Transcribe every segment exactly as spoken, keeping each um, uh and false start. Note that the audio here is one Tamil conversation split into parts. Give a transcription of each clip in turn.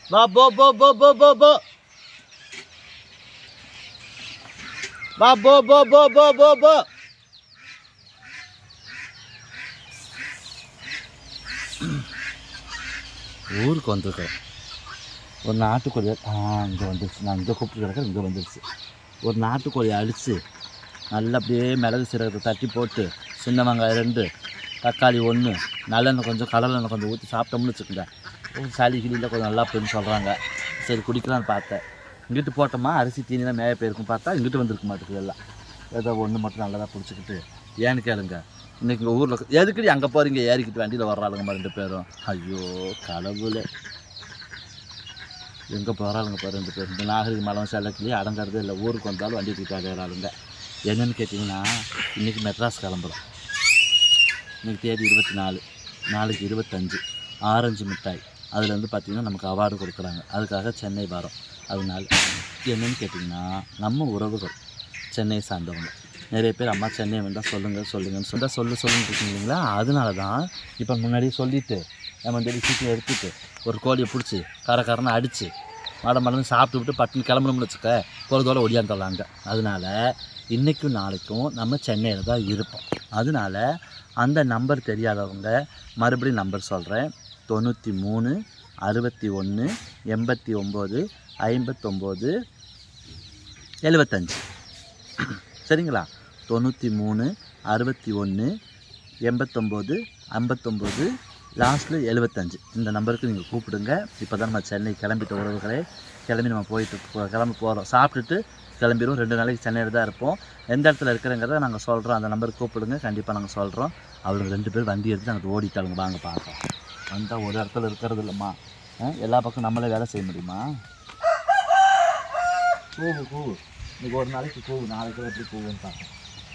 வா போ போ போ போ போ போ வா போ போ போ போ போ போ ஊருக்கு வந்துருக்கோம். ஒரு நாட்டுக்கோழி ஆ இங்கே வந்துருச்சு. நான் இங்கே கூப்பிட்டு கிடக்கிறேன், இங்கே வந்துருச்சு. ஒரு நாட்டுக்கோழி அடித்து நல்லா அப்படியே மிளகு சீரகத்தை தட்டி போட்டு சின்ன வெங்காயம் ரெண்டு, தக்காளி ஒன்று, நல்லெண்ணெய் கொஞ்சம், கடலெண்ணெய் கொஞ்சம் ஊற்றி சாப்பிட்டோம்னு வச்சுக்கோங்க. சளி கிளியில் கொஞ்சம் நல்லா போயின்னு சொல்கிறாங்க. சரி குடிக்கலான்னு பார்த்தேன். இங்கிட்டு போட்டோமா அரிசி தீனிலாம் மேய போயிருக்கும். பார்த்தா இங்கிட்டு வந்துருக்க மாட்டேங்குது. எல்லாம் ஏதோ ஒன்று மட்டும் நல்லதாக பிடிச்சிக்கிட்டு ஏன்னு கேளுங்க. இன்றைக்கி இங்கே ஊரில் எதுக்கடி அங்கே போகிறீங்க ஏறிக்கிட்டு வண்டியில் வர்றாளுங்கம்மா ரெண்டு பேரும். ஐயோ கடவுளே, எங்கே போகிறாளுங்கப்பா ரெண்டு பேரும். இந்த நாகரிக மலம் செல்லக்கிலேயே அடங்கிறது இல்லை. ஊருக்கு வந்தாலும் வண்டி தூக்கிட்டு அடையிறாளுங்க. என்னென்னு கேட்டிங்கன்னா, இன்றைக்கி மெட்ராஸ் கிளம்புறோம். இன்றைக்கி தேதி இருபத்தி நாலு, நாளைக்கு இருபத்தஞ்சு. ஆரஞ்சு மிட்டாய் அதில் வந்து பார்த்திங்கன்னா நமக்கு அவார்டு கொடுக்குறாங்க. அதுக்காக சென்னை வரோம். அதனால என்னென்னு கேட்டிங்கன்னா, நம்ம உறவுகள் சென்னையை சார்ந்தவங்க நிறைய பேர் அம்மா சென்னை வந்தால் சொல்லுங்கள் சொல்லுங்கன்னு சொன்னால் சொல்லு சொல்லுன்னு இருக்கீங்க இல்லைங்களா. அதனால தான் இப்போ முன்னாடியே சொல்லிவிட்டு நம்ம டெய்லி சீக்கிரம் எடுத்துகிட்டு ஒரு கோழியை பிடிச்சி கரக்காரனை அடித்து மட மடன்னு சாப்பிட்டு விட்டு பட்டுன்னு கிளம்பணும்னு வச்சுக்க பொழுதோடு ஒடியாந்துடலாங்க. அதனால் இன்றைக்கும் நாளைக்கும் நம்ம சென்னையில் தான் இருப்போம். அதனால அந்த நம்பர் தெரியாதவங்க மறுபடியும் நம்பர் சொல்கிறேன். தொண்ணூற்றி மூணு அறுபத்தி ஒன்று எண்பத்தி ஒம்பது ஐம்பத்தொம்போது எழுபத்தஞ்சு. சரிங்களா? தொண்ணூற்றி மூணு அறுபத்தி ஒன்று எண்பத்தொம்போது ஐம்பத்தொம்போது லாஸ்ட்டில் எழுபத்தஞ்சு. இந்த நம்பருக்கு நீங்கள் கூப்பிடுங்க. இப்போ தான் நம்ம சென்னை கிளம்பிட்ட உறவுகளே, கிளம்பி நம்ம போயிட்டு கிளம்பி போகிறோம். சாப்பிட்டுட்டு கிளம்பிடுவோம். ரெண்டு நாளைக்கு சென்னையில் தான் இருப்போம். எந்த இடத்துல இருக்கிறங்கிறத நாங்கள் சொல்கிறோம். அந்த நம்பருக்கு கூப்பிடுங்க, கண்டிப்பாக நாங்கள் சொல்கிறோம். அவளுக்கு ரெண்டு பேர் வண்டி எடுத்து நாங்கள் ஓடிட்டாளுங்க. வாங்க பார்க்கலாம். வந்தால் ஒரு இடத்துல இருக்கிறது இல்லைம்மா. எல்லா பக்கம் நம்மளே வேலை செய்ய முடியுமா? கூவு கூவு. இன்றைக்கி ஒரு நாளைக்கு கூவு, நாளைக்கு எப்படி கூவுன்னு பார்க்கலாம்.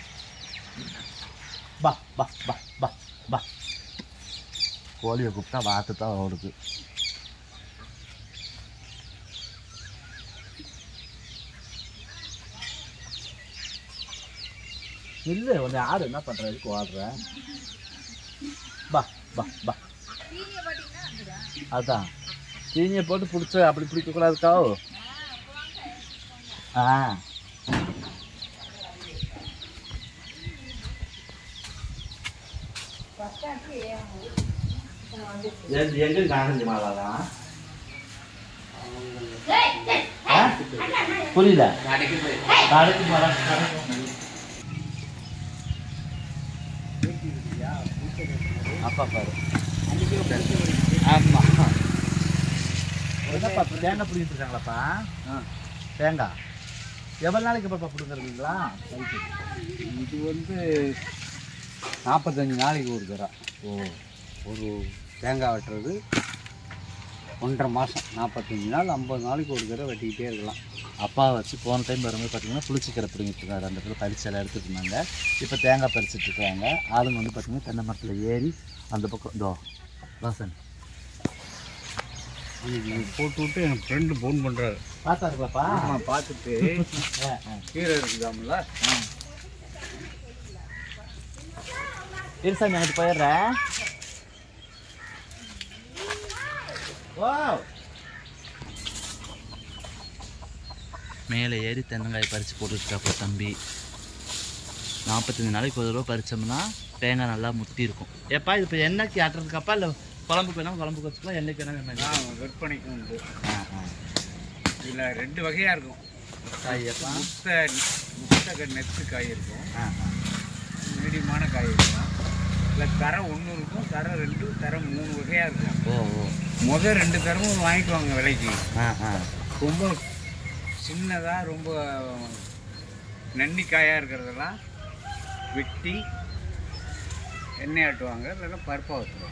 பா பா பா பா பா. கோழியை கூப்பிட்டா வாத்து தான் ஓடுது. இல்லை உன்னை யார் என்ன பண்ணுறதுக்கு ஓடுற? பா பா பா. அதான் தீனியை போட்டு பிடிச்ச அப்படி பிடிக்கக்கூடாதுக்காவோ. ஆ எங்க காணஞ்சி மாலாதான் புரியல. கடைக்கு போற அப்பா பாரு. ஆமா என்னப்பா தேங்காய் பிடிக்கிட்டு இருக்காங்களாப்பா? தேங்காய் எவ்வளோ நாளைக்கு பாப்பா பிடுங்குறீங்களா? இது வந்து நாற்பத்தஞ்சு நாளைக்கு ஒரு தடவை. ஓ, ஒரு தேங்காய் வெட்டுறது ஒன்றரை மாதம், நாற்பத்தஞ்சு நாள் ஐம்பது நாளைக்கு ஒரு தடவை வெட்டிக்கிட்டே இருக்கலாம். அப்பா வச்சு போன டைம் வரும்போது பார்த்தீங்கன்னா புளிச்சிக்கரை பிடிங்கிட்டு இருக்காரு. அந்த இடத்துல பறிச்செல்லாம் எடுத்துட்டு இருந்தாங்க. இப்போ தேங்காய் பறிச்சுட்டு இருக்காங்க. ஆளுங்க வந்து பார்த்தீங்கன்னா தென்னை மரத்தில் ஏறி அந்த பக்கம் இதோ வாசன் போட்டு விட்டு என் ஃப்ரெண்டு ஃபோன் பண்ணுறாரு. பார்த்தாருப்பாப்பா? நான் பார்த்துட்டு கீரை இருக்குதாமில்ல, இருசாமி அங்கிட்டு போயிடுறேன். ஓ, மேலே ஏறி தென்னங்காய் பறித்து போட்டுருக்காப்பா தம்பி. நாற்பத்தஞ்சு நாளைக்கு ஒரு ரூபா பறித்தோம்னா தேங்காய் நல்லா முத்தி இருக்கும். எப்பா இது இப்போ எண்ணெய்க்கு ஆட்டுறதுக்காப்பா இல்லை குழம்புக்கு வேணால் குழம்புக்கு வச்சுக்கலாம், எண்ணெய்க்கு வேணால் வேணாம் விற்பனைக்கு உண்டு. ஆ ஆ இதில் ரெண்டு வகையாக இருக்கும். காய் எப்பா? முட்டை முட்டை நெத்து காய் இருக்கும், ஆ ஆ மீடியமான காய் இருக்கும். இல்லை தரை ஒன்று இருக்கும், தரை ரெண்டு, தரை மூணு வகையாக இருக்கும். ஓ ஓ முதல் ரெண்டு தரமும் வாங்கிக்குவாங்க விலைக்கு. ஆ ஆ ரொம்ப சின்னதாக ரொம்ப நன்னிக்காயாக இருக்கிறதெல்லாம் வெட்டி எண்ணெய் ஆட்டுவாங்க, இல்லைன்னா பருப்பாக வச்சுருவாங்க.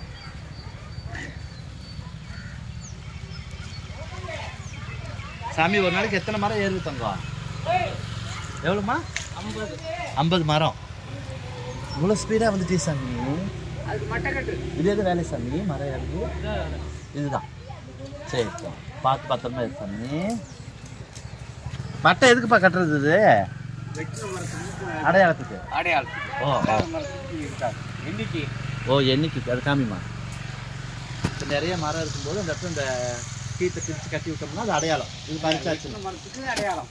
சாமி ஒரு நாளைக்கு எத்தனை மரம் ஏறுது தங்கம்? எவ்வளோம்மா? ஐம்பது ஐம்பது மரம். இவ்வளோ ஸ்பீடாக வந்துச்சு சாமி. அதுக்கு மட்டைக்கட்டு இது எது வேலை சாமி? மரம் ஏறுது இதுதான். சரி பார்த்து பத்திரமா இருக்கு சாமி. மட்டை எதுக்குப்பா கட்டுறது? இது வெட்டின மரத்துக்கு அடையாளத்துக்கு. அடையாளத்துக்கு. ஓ மரத்துக்கு இருக்காது எண்ணிக்கை. ஓ எண்ணிக்கை அது காமிமா. இப்போ நிறைய மரம் இருக்கும்போது அந்த இடத்துல இந்த கீத்தை பிரித்து கட்டி விட்டோம்னா அது அடையாளம். இது பறிச்சாச்சு மரத்துக்கு அடையாளம்.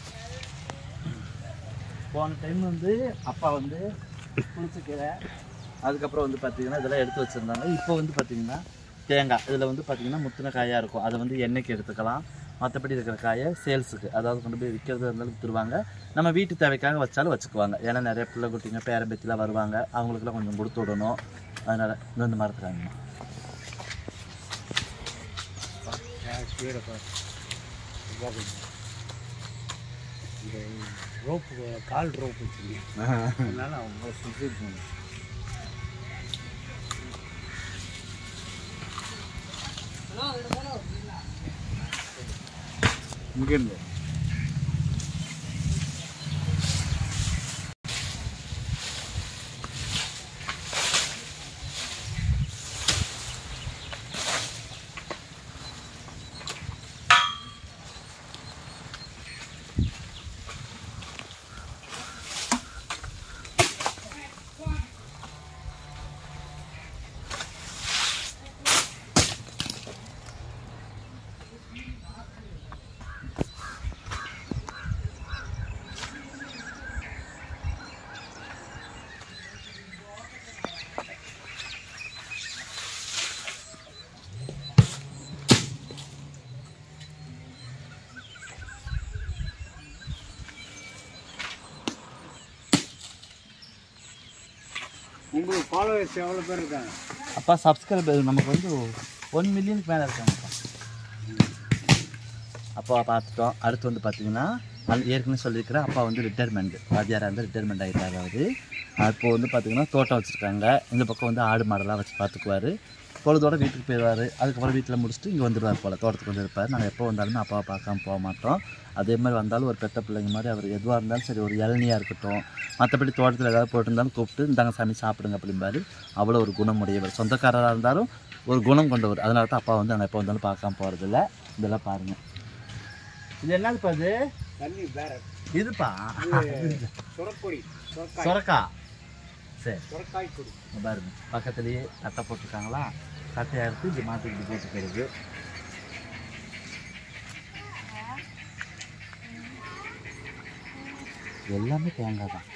போன டைம் வந்து அப்பா வந்து புளிச்சக்கீரை, அதுக்கப்புறம் வந்து பார்த்திங்கன்னா இதெல்லாம் எடுத்து வச்சுருந்தாங்க. இப்போ வந்து பார்த்திங்கன்னா தேங்காய், இதில் வந்து பார்த்திங்கன்னா முத்தின காயாக இருக்கும். அதை வந்து எண்ணெய்க்கு எடுத்துக்கலாம். மற்றபடி இருக்கிற காயை சேல்ஸுக்கு, அதாவது கொண்டு போய் விற்கிறது இருந்தாலும் விற்றுருவாங்க. நம்ம வீட்டு தேவைக்காக வச்சாலும் வச்சுக்குவாங்க. ஏன்னா நிறைய பிள்ளை குட்டிங்க பேரம்பேத்திலாம் வருவாங்க, அவங்களுக்குலாம் கொஞ்சம் கொடுத்து விடணும். அதனால் இந்த இந்த மரத்துக்காங்க இந்த ரோப்பு கால் ரோப்பு வச்சுருங்க. அதனால அவங்க சுற்றி போகணும். இங்கேருந்து உங்களுக்கு ஃபாலோவர்ஸ் எவ்வளோ பேர் இருக்காங்க? அப்பா சப்ஸ்கிரைபர் நமக்கு வந்து ஒன் மில்லியனுக்கு மேலே இருக்காங்கப்பா. அப்பா பார்த்துட்டோம். அடுத்து வந்து பார்த்திங்கன்னா ஏற்கனவே சொல்லியிருக்கிறேன், அப்பா வந்து ரிட்டையர்மெண்ட் வாத்தியாராக இருந்து ரிட்டையர்மெண்ட் ஆகிட்டார் அவர். அப்போ வந்து பார்த்திங்கன்னா தோட்டம் வச்சுருக்காங்க. இந்த பக்கம் வந்து ஆடு மாடெல்லாம் வச்சு பார்த்துக்குவார். பொழுதோட வீட்டுக்கு போயிடுவார். அதுக்கப்புறம் வீட்டில் முடிச்சுட்டு இங்கே வந்துடுவார் போல், தோட்டத்துக்கு வந்து இருப்பார். நாங்கள் எப்போ வந்தாலுமே அப்பாவை பார்க்காம போக மாட்டோம். அதே மாதிரி வந்தாலும் ஒரு பெத்த பிள்ளைங்க மாதிரி அவர் எதுவாக இருந்தாலும் சரி, ஒரு இளநியாக இருக்கட்டும், மற்றபடி தோட்டத்தில் ஏதாவது போட்டிருந்தாலும் கூப்பிட்டு இந்தாங்க சாமி சாப்பிடுங்க அப்படிம்பாரு. அவ்வளோ ஒரு குணமுடையவர், சொந்தக்காரராக இருந்தாலும் ஒரு குணம் கொண்டவர். அதனால தான் அப்பா வந்து நாங்கள் எப்போ வந்தாலும் பார்க்காம போகிறதில்ல. இதெல்லாம் பாருங்கள். இது என்னதுப்பா? இது தண்ணி வேற இதுப்பா சுரக்கொடி, சுரக்கா. சரி, சுரக்காய் கொடி பாருங்க. பக்கத்துலேயே கட்டை போட்டிருக்காங்களா, கட்டையை எடுத்து இப்படி மாற்றிக்கிட்டு போட்டுக்கிறது. எல்லாமே தேங்காய் தான்.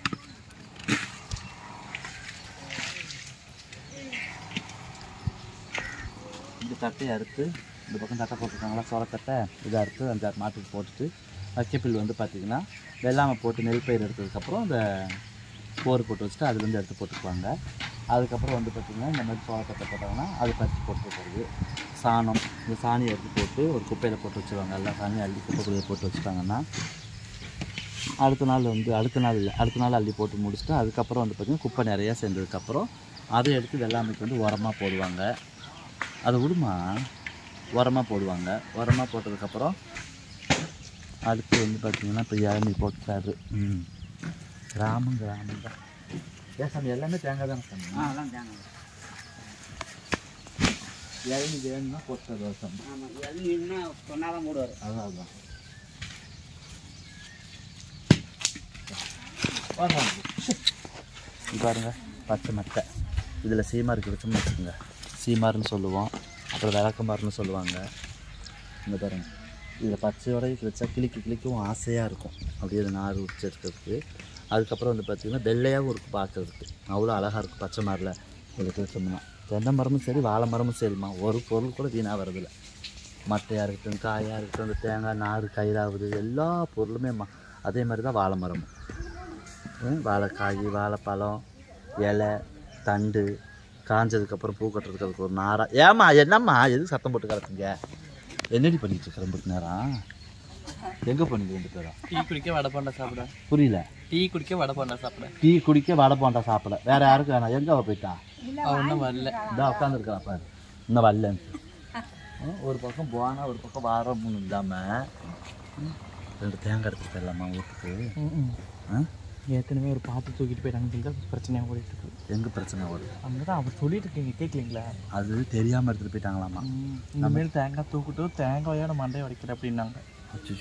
இந்த கட்டையை அறுத்து இந்த பக்கம் கட்டை போட்டிருக்காங்களா, சோளக்கட்டை, இதை அறுத்து அஞ்சாறு மாட்டுக்கு போட்டுட்டு வைக்கப்பில் வந்து பார்த்திங்கன்னா வெள்ளாமை போட்டு நெல் பயிர் எடுத்ததுக்கப்புறம் இந்த போர் போட்டு வச்சுட்டு அதுலேருந்து எடுத்து போட்டுக்குவாங்க. அதுக்கப்புறம் வந்து பார்த்திங்கன்னா இந்த மாதிரி சோளக்கட்டை போட்டாங்கன்னா அது பறித்து போட்டுருக்கிறது. சாணம், இந்த சாணியை எடுத்து போட்டு ஒரு குப்பையில் போட்டு வச்சுருவாங்க. எல்லா சாணியும் அள்ளி குப்பைக்குள்ளே போட்டு வச்சுட்டாங்கன்னா அடுத்த நாள் வந்து அடுத்த நாள் இல்லை அடுத்த நாள் அள்ளி போட்டு முடிச்சுட்டு அதுக்கப்புறம் வந்து பார்த்திங்கன்னா குப்பை நிறையா சேர்ந்ததுக்கப்புறம் அதை எடுத்து வெள்ளாமைக்கு வந்து உரமாக போடுவாங்க. அதை விடுமா உரமாக போடுவாங்க. உரமாக போட்டதுக்கப்புறம் அடுத்து வந்து பார்த்திங்கன்னா இப்போ இளநீ போட்டுட்டாரு. ம் கிராமம் கிராமம் தான். ஏன் சாமி எல்லாமே தேங்காய் தானே சாமி? அதெல்லாம் தேங்காய். இளநீ வேணும்னா போட்டுறது சாமி. ஆமாம், இளநீன்னா சொன்னாதான் போடுவார். அதான் அதுதான் பாருங்க. பச்சை மட்டை இதில் சீமாருக்கு வச்சோம்னு வச்சுக்கோங்க, சீமாருன்னு சொல்லுவோம். அப்புறம் விளக்கமாருன்னு சொல்லுவாங்க. இந்த பாருங்க, இதில் பச்சையோட வச்சா கிளிக்கு கிளிக்கும் ஆசையாக இருக்கும். அப்படியே அது நார் உரிச்சு எடுக்கிறதுக்கு. அதுக்கப்புறம் வந்து பார்த்திங்கன்னா வெள்ளையாகவும் இருக்கும் பார்க்குறதுக்கு, அவ்வளோ அழகாக இருக்கும் பச்சை மரில் இதில் வச்சோம்னா. தென்னை மரமும் சரி வாழை மரமும் சரிம்மா, ஒரு பொருள் கூட வீணாக வரதில்லை. மட்டையாக இருக்கட்டும், காயாக இருக்கட்டும், அந்த தேங்காய் நார் கயிறாகுது, எல்லா பொருளுமேம்மா. அதே மாதிரி தான் வாழை மரமும். வாழைக்காய், வாழைப்பழம், இலை, தண்டு காஞ்சதுக்கப்புறம் பூ கட்டுறதுக்கு அதுக்கு ஒரு நாரா. ஏம்மா என்னம்மா எதுக்கு சத்தம் போட்டு கிடக்குங்க? என்னடி பண்ணிட்டு இருக்கிற ரெண்டு நேரம்? எங்கே பண்ணிட்டு ரெண்டு பேரும்? டீ குடிக்க வடை போண்டா சாப்பிட. புரியல? டீ குடிக்க வடை போண்டா சாப்பிட. டீ குடிக்க வடை போண்டா சாப்பிட. வேற யாருக்கு வேணாம்? எங்கே அவ போயிட்டா? அவன் ஒன்றும் வரல. இதான் உட்காந்துருக்கா பாரு, இன்னும் வரலன்னு. ஒரு பக்கம் போனால் ஒரு பக்கம் வாரம் இல்லாமல் ரெண்டு தேங்காய் எடுத்து போயிடலாமா வீட்டுக்கு? ஆ ஏற்கனவே ஒரு பாட்டு தூக்கிட்டு போயிட்டாங்க, பிரச்சனையாக ஓடிட்டு இருக்கு. எங்கே பிரச்சனை வருது? அங்கே தான் அவர் சொல்லிட்டு இருக்கீங்க, கேட்கலீங்களா? அது தெரியாமல் எடுத்துகிட்டு போயிட்டாங்களாமா. இனிமேல் தேங்காய் தூக்கிட்டு தேங்காயோட மண்டையை உடைக்கிற அப்படின்னாங்க. அச்சோ,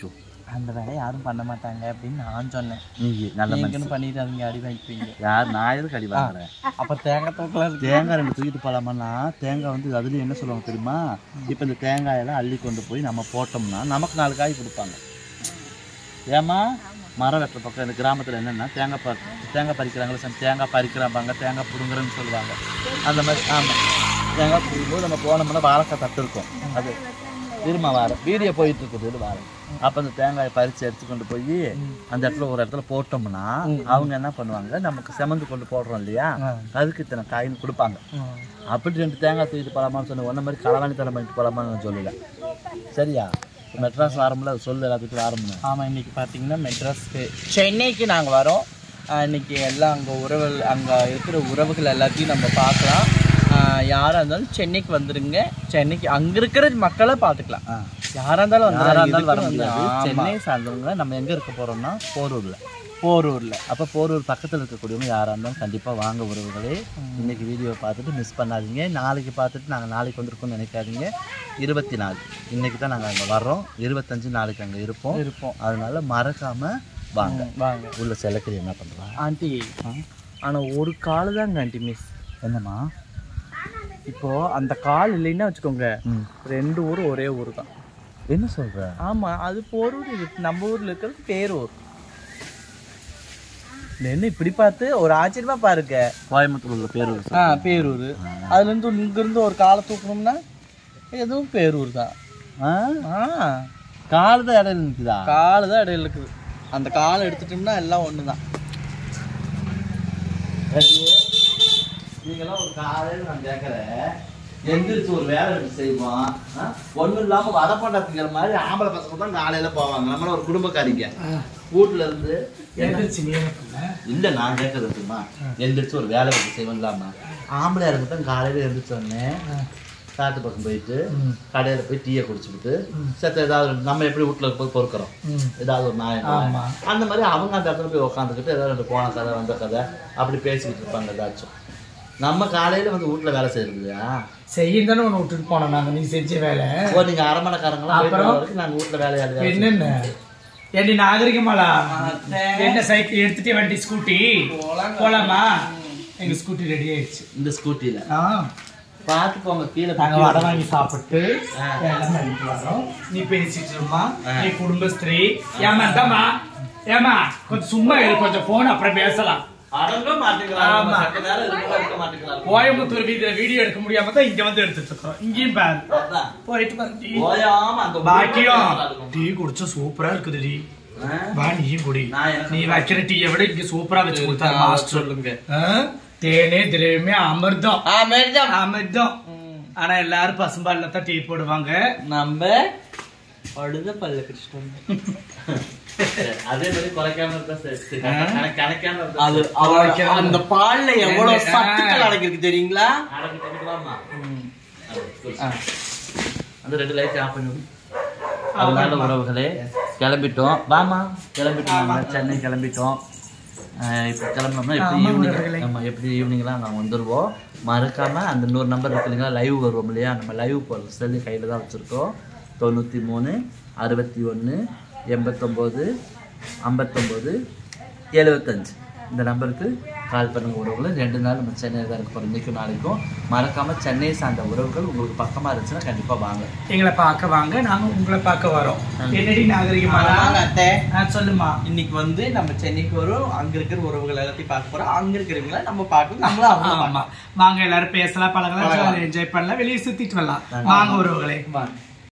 அந்த வேலையை யாரும் பண்ண மாட்டாங்க அப்படின்னு நான் சொன்னேன். நீ நல்ல நீங்களும் பண்ணிட்டு அதுங்க அடி வாங்கிப்பீங்க. யார் நான் எதுக்கு அடி வாங்குறேன்? அப்போ தேங்காய் தூக்கலாம். தேங்காய் ரெண்டு தூக்கிட்டு போகலாமன்னா தேங்காய் வந்து அதுலேயும் என்ன சொல்லுவாங்க தெரியுமா? இப்போ இந்த தேங்காயெல்லாம் அள்ளி கொண்டு போய் நம்ம போட்டோம்னா நமக்கு நாலு காய் கொடுப்பாங்க. ஏமா மரம் வெட்டுற பக்கம் இந்த கிராமத்தில் என்னென்னா தேங்காய் ப தேங்காய் பறிக்கிறாங்களே, தேங்காய் பறிக்கிறாப்பாங்க, தேங்காய் பிடுங்குறேன்னு சொல்லுவாங்க. அந்த மாதிரி ஆமாம், தேங்காய் பிடிக்கும்போது நம்ம போனோம்னா வாழைக்காய் தட்டு இருக்கும். அது திரும்ப வாரம் வீடியோ போயிட்டு இருக்குது வாரம். அப்போ அந்த தேங்காயை பறித்து எடுத்து கொண்டு போய் அந்த இடத்துல ஒரு இடத்துல போட்டோம்னா அவங்க என்ன பண்ணுவாங்க, நமக்கு செமந்து கொண்டு போடுறோம் இல்லையா, அதுக்கு இத்தனை காயின்னு கொடுப்பாங்க. அப்படி ரெண்டு தேங்காய் தூக்கிட்டு போகலாமான்னு சொன்ன ஒன்றை மாதிரி களவாணி தரம் பண்ணிட்டு போகலாமான்னு நான் சொல்லலை. சரியா? மெட்ராஸ் ஆரம்பில் அது சொல்லு எல்லாத்துக்கும் ஆரம்பிங்க. ஆமாம், இன்றைக்கி பார்த்தீங்கன்னா மெட்ராஸ்க்கு சென்னைக்கு நாங்கள் வரோம். இன்றைக்கி எல்லாம் அங்கே உறவுகள் அங்கே இருக்கிற உறவுகள் எல்லாத்தையும் நம்ம பார்க்கலாம். யாராக இருந்தாலும் சென்னைக்கு வந்துடுங்க. சென்னைக்கு அங்கே இருக்கிற மக்களை பார்த்துக்கலாம். யாராக இருந்தாலும் வந்து யாராக இருந்தாலும் வர முடியாது. சென்னை சார்ந்தவங்க நம்ம எங்கே இருக்க போகிறோம்னா போரூரில். போரூரில் அப்போ போரூர் பக்கத்தில் இருக்கக்கூடியவங்க யாராக இருந்தாலும் கண்டிப்பாக வாங்க உறவுகளே. இன்றைக்கி வீடியோவை பார்த்துட்டு மிஸ் பண்ணாதீங்க. நாளைக்கு பார்த்துட்டு நாங்கள் நாளைக்கு வந்திருக்கோம்னு நினைக்காதீங்க. இருபத்தி நாலு இன்றைக்கி தான் நாங்கள் அங்கே வர்றோம். இருபத்தஞ்சு நாளைக்கு அங்கே இருப்போம் இருப்போம் அதனால மறக்காமல் வாங்க வாங்க. உள்ள செலக்கறி என்ன பண்ணுறோம் ஆண்டி? ஆனால் ஒரு கால் தாங்க ஆண்டி மிஸ். என்னம்மா? இப்போது அந்த கால் இல்லைன்னா வச்சுக்கோங்க, ரெண்டு ஊர் ஒரே ஊர் தான். என்ன சொல்கிற? ஆமாம், அது போரூர், இது நம்ம ஊரில் இருக்கிறது பேரூர். என்ன இப்படி பார்த்து ஒரு ஆச்சரியமா பாருங்க. கோயம்புத்தூர் உள்ள பேரூர். ஆ பேரூர். அதுலேருந்து இங்கேருந்து ஒரு காலை தூக்கணும்னா எதுவும் பேரூர் தான். ஆ கால் தான் இடையில நிற்குதா? கால் தான் இடையில இருக்குது. அந்த காலை எடுத்துட்டோம்னா எல்லாம் ஒன்று தான். நீங்களாம் ஒரு காலையில் நான் கேட்குறேன், எந்திரிச்சு ஒரு வேலை செய்வோம். ஒன்றும் இல்லாமல் வடை பண்ணாத்துக்கிற மாதிரி ஆம்பளை பசங்க தான் காலையில் போவாங்க. நம்மள ஒரு குடும்பக்காரிங்க வீட்டில் இருந்து இல்லை நான் கேட்கறதுமா, எந்திரிச்சு ஒரு வேலை வச்சு செய்வோம். இல்லாமல் ஆம்பளையா இருக்கட்டும் காலையில் எழுந்திரிச்சோடனே காட்டு பக்கம் போயிட்டு கடையில் போய் டீயை குடிச்சுக்கிட்டு சத்த ஏதாவது நம்ம எப்படி வீட்டில் போய் பொறுக்கிறோம் ஏதாவது ஒரு நாயம் அந்த மாதிரி அவங்க அந்த இடத்துல போய் உட்காந்துக்கிட்டு ஏதாவது ரெண்டு போன கதை வந்த கதை அப்படி பேசிக்கிட்டு இருப்பாங்க. ஏதாச்சும் நம்ம காலையில் வந்து வீட்டில் வேலை செய்யறதுயா செய்யும் தானே ஒன்று விட்டுட்டு போனோம் நாங்கள். நீ செஞ்ச வேலை ஓ நீங்கள் அரமணைக்காரங்களாம் அப்புறம் நாங்கள் வீட்டில் வேலையாடு என்னென்ன ஏண்டி நாகரிகமாலா என்ன சைக்கிள் எடுத்துட்டே வண்டி ஸ்கூட்டி போலாமா? எங்கள் ஸ்கூட்டி ரெடி ஆயிடுச்சு. இந்த ஸ்கூட்டியில் ஆ பார்த்து போங்க. கீழே நாங்கள் வடை வாங்கி சாப்பிட்டு எல்லாம் பண்ணிட்டு வரோம். நீ பேசிட்டு இருமா, நீ குடும்பஸ்திரீ. ஏமா தாமா ஏமா கொஞ்சம் சும்மா கொஞ்சம் போன் அப்புறம் பேசலாம். கோயம்புத்தூர் வீதியில வீடியோ எடுக்க முடியாம தான் இங்க வந்து எடுத்துட்டு இருக்கோம். இங்கேயும் போயிட்டு பாக்கியம் டீ குடிச்சா சூப்பரா இருக்குது. டீ வா நீயும் குடி. நீ வைக்கிற டீயை விட இங்க சூப்பரா வச்சு கொடுத்தாரு மாஸ்டர். சொல்லுங்க. தேனே திரவியமே அமிர்தம். அமிர்தம் அமிர்தம். ஆனா எல்லாரும் பசும்பால்ல தான் டீ போடுவாங்க. நம்ம பழுத பல்ல கிருஷ்ணன் அதே மாதிரி குறைக்காம அந்த பால்ல எவ்வளவு சத்துக்கள் அடங்கிருக்கு தெரியுங்களா? அந்த ரெண்டு லைட் ஆஃப் பண்ணி அதனால உறவுகளே கிளம்பிட்டோம். வாமா கிளம்பிட்டோம், சென்னை கிளம்பிட்டோம். இப்போ கிளம்பினோம்னா எப்படி ஈவினிங் நம்ம எப்படி ஈவினிங்லாம் நாங்கள் வந்துடுவோம். மறக்காமல் அந்த இன்னொரு நம்பர் இருக்கு இல்லைங்களா, லைவ் வருவோம் இல்லையா, நம்ம லைவ் போகிறோம். செல்லு கையில் தான் வச்சுருக்கோம். தொண்ணூற்றி மூணு அறுபத்தி ஒன்று எண்பத்தொம்போது ஐம்பத்தொம்போது எழுபத்தஞ்சு இந்த நம்பருக்கு கால் பண்ணுங்க உறவுகளை. ரெண்டு நாள் நம்ம சென்னையில் தான் இருக்க போகிறோம், இன்றைக்கும் நாளைக்கும். மறக்காமல் சென்னை சார்ந்த உறவுகள் உங்களுக்கு பக்கமாக இருந்துச்சுன்னா கண்டிப்பாக வாங்க, எங்களை பார்க்க வாங்க. நாங்கள் உங்களை பார்க்க வரோம். என்னடி நாகரிகமாக சொல்லுமா. இன்னைக்கு வந்து நம்ம சென்னைக்கு வரும். அங்கே இருக்கிற உறவுகள் எல்லாத்தையும் பார்க்க போகிறோம். அங்கே இருக்கிறவங்கள நம்ம பார்க்கணும். நம்மளும் ஆமாம் வாங்க, எல்லாரும் பேசலாம், பழகலாம், என்ஜாய் பண்ணலாம், வெளியே சுற்றிட்டு வரலாம். வாங்க உறவுகளே வாங்க.